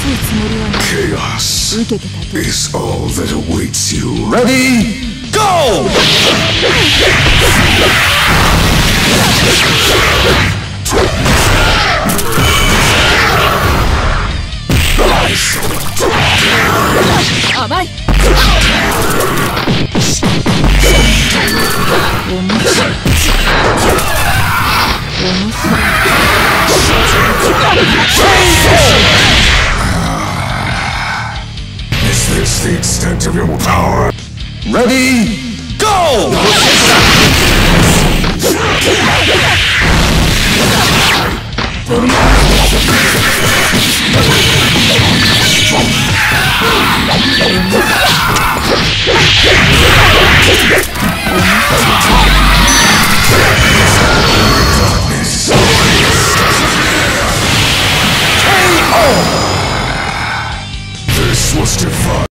つもりはない。 Chaos 受けて立て。 is all that awaits you. Ready, go! 甘い。 Is this the extent of your power? Ready, go! This was defiant.